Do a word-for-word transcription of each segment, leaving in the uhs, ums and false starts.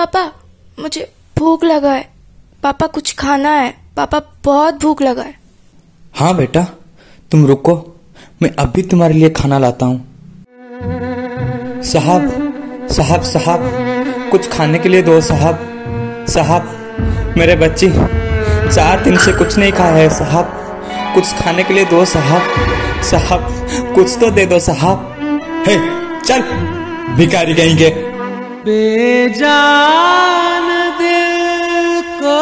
पापा, मुझे भूख लगा है। पापा कुछ खाना है। पापा बहुत भूख लगा है। हाँ बेटा, तुम रुको, मैं अभी तुम्हारे लिए खाना लाता हूँ। साहब साहब साहब, कुछ खाने के लिए दो साहब। साहब, मेरे बच्चे चार दिन से कुछ नहीं खाया है साहब, कुछ खाने के लिए दो साहब। साहब कुछ तो दे दो साहब। हे चल भिखारी कहीं के। बेजान दिल को,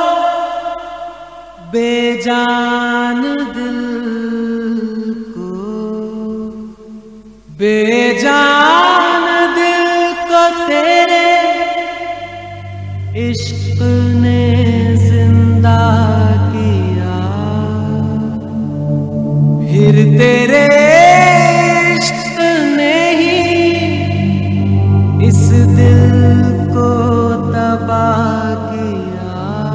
बेजान दिल को, बेजान दिल को तेरे इश्क ने जिंदा किया। फिर तेरे इश्क ने ही इस दिल को तबाह किया।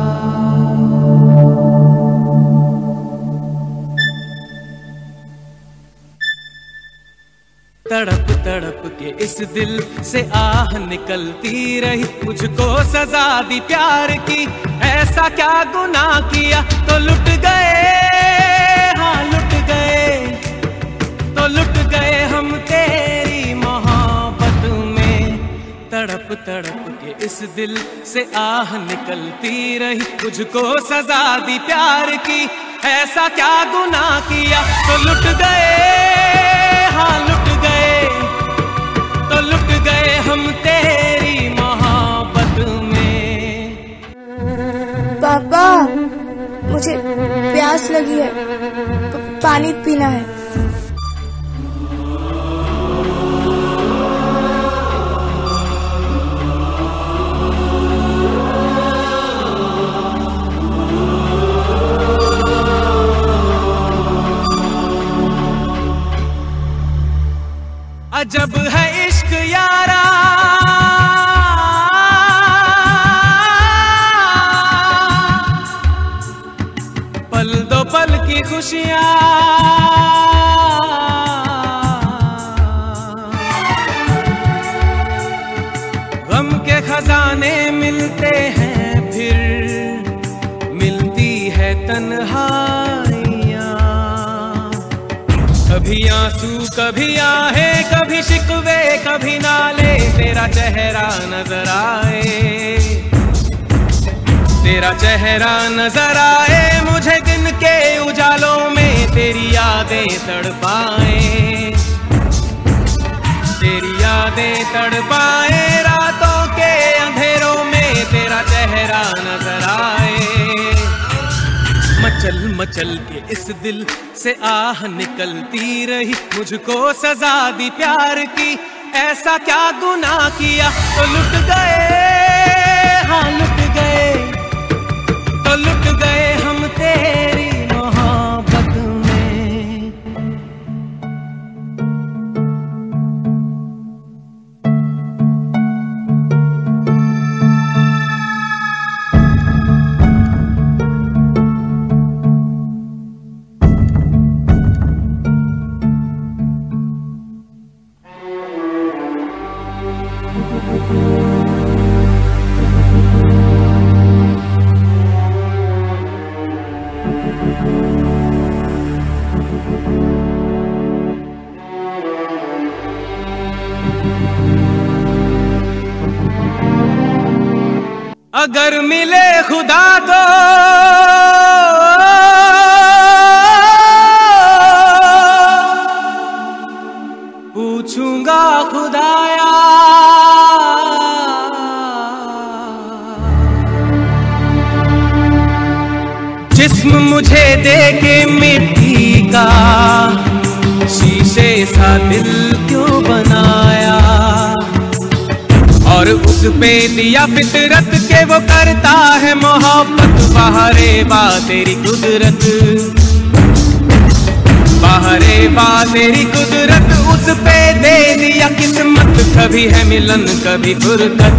तड़प तड़प के इस दिल से आह निकलती रही, मुझको सजा दी प्यार की। ऐसा क्या गुनाह किया तो लुट गए, हाँ लुट गए, तो लुट गए हम तेरी मोहब्बत में। तड़प तड़प के इस दिल से आह निकलती रही, मुझको सजा दी प्यार की। ऐसा क्या गुनाह किया तो लुट गए, हाँ लुट गए, तो लुट गए हम तेरी मोहब्बत में। पापा मुझे प्यास लगी है, पानी पीना है। अजब है इश्क यारा, पल दो पल की खुशियां, गम के खजाने मिलते हैं, फिर मिलती है तन्हाइयां। कभी आंसू कभी आहे, कभी शिकवे कभी नाले, तेरा चेहरा नजर आए, तेरा चेहरा नजर आए मुझे दिन के उजालों में। तेरी यादें तड़पाए, तेरी यादें तड़पाए, रातों के अंधेरों में तेरा चेहरा नजर आए। मचल मचल के इस दिल से आह निकलती रही, मुझको सजा दी प्यार की। ऐसा क्या गुनाह किया तो लुट गए, हाँ लुट गए, तो लुट गए हम तेरी मोहब्बत में। अगर मिले खुदा तो पूछूंगा खुदाया, जिस्म मुझे दे के मिट्टी का, शीशे सा दिल क्यों बनाया। और उस पे दिया फितरत के वो करता है मोहब्बत। बाहरे बा तेरी कुदरत, बाहरे बा तेरी कुदरत, उस पे दे दिया किस्मत। कभी है मिलन कभी फुरकत,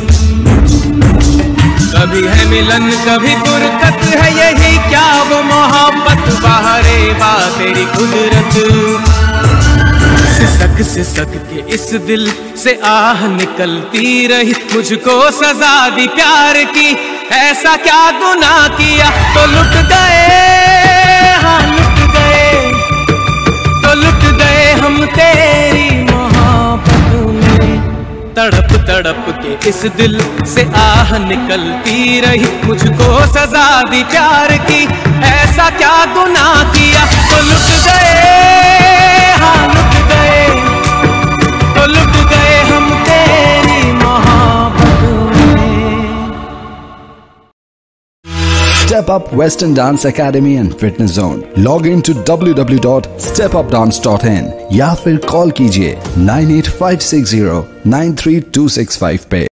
कभी है मिलन कभी फुरकत, है यही क्या वो मोहब्बत। बाहरे बा तेरी कुदरत, सग से सग के इस दिल से आह निकलती रही, मुझको सजा दी प्यार की, ऐसा क्या गुनाह किया तो लुट गए, हाँ लुट गए, तो लुट गए हम तेरी मोहब्बत में। तड़प तड़प के इस दिल से आह निकलती रही, मुझको सजा दी प्यार की, ऐसा क्या गुनाह किया तो लुट गए, हाँ लुट गए, तो लुट गए हम तेरी मोहब्बत में। Step Up Western Dance Academy and Fitness Zone. Log in to w w w dot step up dance dot in या फिर कॉल कीजिए nine eight five six zero nine three two six five पे।